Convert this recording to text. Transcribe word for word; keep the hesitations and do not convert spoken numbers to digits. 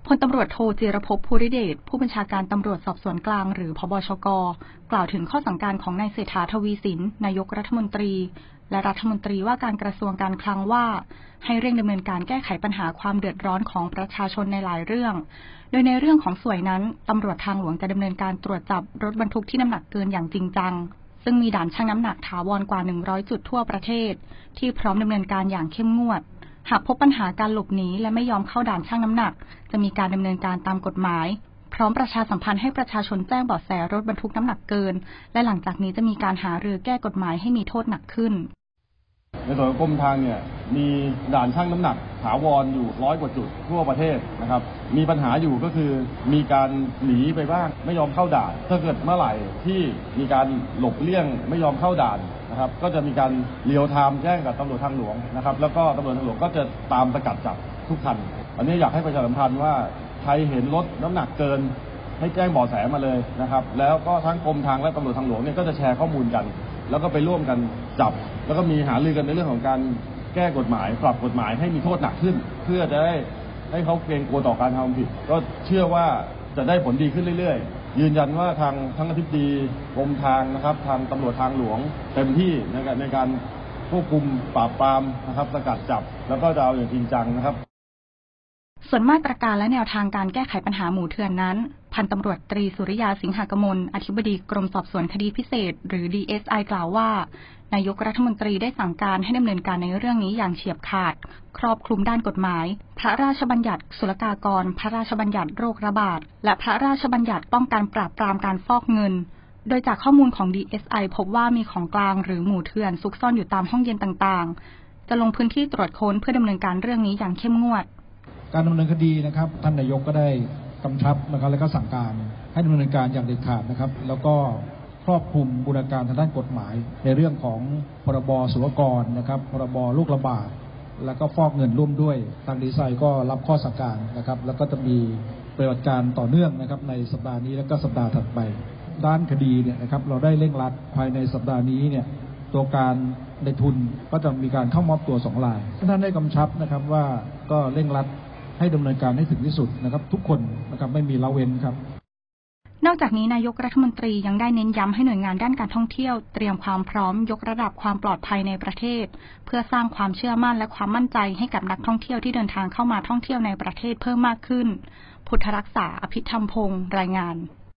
พลตำรวจโทจิรภพ ภูริเดชผู้บัญชาการตำรวจสอบสวนกลางหรือผบ.ชก.กล่าวถึงข้อสั่งการของนายเศรษฐา ทวีสินนายกรัฐมนตรีและรัฐมนตรีว่าการกระทรวงการคลังว่าให้เร่งดำเนินการแก้ไขปัญหาความเดือดร้อนของประชาชนในหลายเรื่องโดยในเรื่องของสวยนั้นตำรวจทางหลวงจะดำเนินการตรวจจับรถบรรทุกที่น้ำหนักเกินอย่างจริงจังซึ่งมีด่านชั่งน้ำหนักถาวรกว่าหนึ่งร้อยจุดทั่วประเทศที่พร้อมดำเนินการอย่างเข้มงวดหากพบปัญหาการหลบหนีและไม่ยอมเข้าด่านชั่งน้ำหนักจะมีการดำเนินการตามกฎหมายพร้อมประชาสัมพันธ์ให้ประชาชนแจ้งเบาะแสรถบรรทุกน้ำหนักเกินและหลังจากนี้จะมีการหารือแก้กฎหมายให้มีโทษหนักขึ้นในส่วนของกรมทางเนี่ยมีด่านชั่งน้ำหนักถาวรอยู่ร้อยกว่าจุดทั่วประเทศนะครับมีปัญหาอยู่ก็คือมีการหนีไปบ้างไม่ยอมเข้าด่านถ้าเกิดเมื่อไหร่ที่มีการหลบเลี่ยงไม่ยอมเข้าด่านนะครับก็จะมีการเรียลไทม์แจ้งกับตำรวจทางหลวงนะครับแล้วก็ตำรวจทางหลวงก็จะตามสกัดจับทุกคันอันนี้อยากให้ประชาสัมพันธ์ว่าใครเห็นรถน้ำหนักเกินให้แจ้งเบาะแสมาเลยนะครับแล้วก็ทั้งกรมทางและตำรวจทางหลวงเนี่ยก็จะแชร์ข้อมูลกันแล้วก็ไปร่วมกันจับแล้วก็มีหารือกันในเรื่องของการแก้กฎหมายปรับกฎหมายให้มีโทษหนักขึ้นเพื่อจะได้ให้เขาเกรงกลัวต่อการทำผิดก็เชื่อว่าจะได้ผลดีขึ้นเรื่อยๆยืนยันว่าทางทั้งอธิบดีกรมทางนะครับทางตำรวจทางหลวงเต็มที่ในการในการควบคุมปราบปรามนะครับสกัดจับแล้วก็จะเอาอย่างจริงจังนะครับส่วนมาตรการและแนวทางการแก้ไขปัญหาหมู่เถื่อนนั้นพันตำรวจตรีสุริยาสิงหกมลอธิบดีกรมสอบสวนคดีพิเศษหรือ ดี เอส ไอ กล่าวว่านายกรัฐมนตรีได้สั่งการให้ดำเนินการในเรื่องนี้อย่างเฉียบขาดครอบคลุมด้านกฎหมายพระราชบัญญัติศุลกากรพระราชบัญญัติโรคระบาดและพระราชบัญญัติป้องกันปราบปรามการฟอกเงินโดยจากข้อมูลของ ดี เอส ไอ พบว่ามีของกลางหรือหมู่เถื่อนซุกซ่อนอยู่ตามห้องเย็นต่างๆจะลงพื้นที่ตรวจค้นเพื่อดำเนินการเรื่องนี้อย่างเข้มงวดการดำเนินคดีนะครับท่านนายกก็ได้กำชับนะครับและก็สั่งการให้ดำเนินการอย่างเด็ดขาดนะครับแล้วก็ครอบคลุมบูรณาการทางด้านกฎหมายในเรื่องของพรบศุลกากรนะครับพรบโรคระบาดแล้วก็ฟอกเงินร่วมด้วยทางดีไซน์ก็รับข้อสั่งการนะครับแล้วก็จะมีปฏิบัติการต่อเนื่องนะครับในสัปดาห์นี้และก็สัปดาห์ถัดไปด้านคดีเนี่ยนะครับเราได้เร่งรัดภายในสัปดาห์นี้เนี่ยตัวการในทุนก็จะมีการเข้ามอบตัวสองรายท่านได้กำชับนะครับว่าก็เร่งรัดให้ดำเนินการให้ถึงที่สุดนะครับทุกคนนะครับไม่มีละเว้นครับนอกจากนี้นายกรัฐมนตรียังได้เน้นย้ำให้หน่วยงานด้านการท่องเที่ยวเตรียมความพร้อมยกระดับความปลอดภัยในประเทศเพื่อสร้างความเชื่อมั่นและความมั่นใจให้กับนักท่องเที่ยวที่เดินทางเข้ามาท่องเที่ยวในประเทศเพิ่มมากขึ้นพุทธรักษาอภิธรรมพงษ์รายงาน